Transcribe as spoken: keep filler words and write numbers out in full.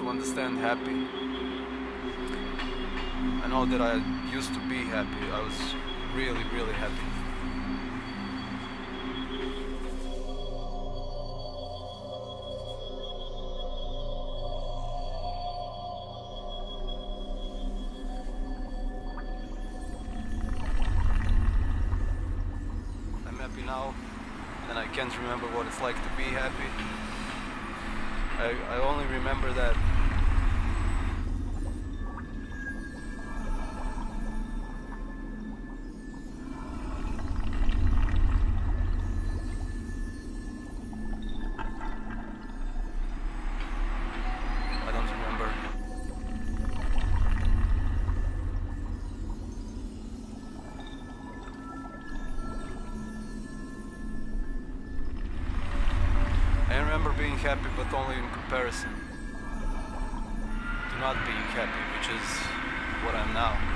to understand happy. I know that I used to be happy. I was really, really happy. I'm happy now, and I can't remember what it's like to be happy. I, I only remember that I don't remember. I remember being happy, but only in comparison to not being happy, which is what I'm now.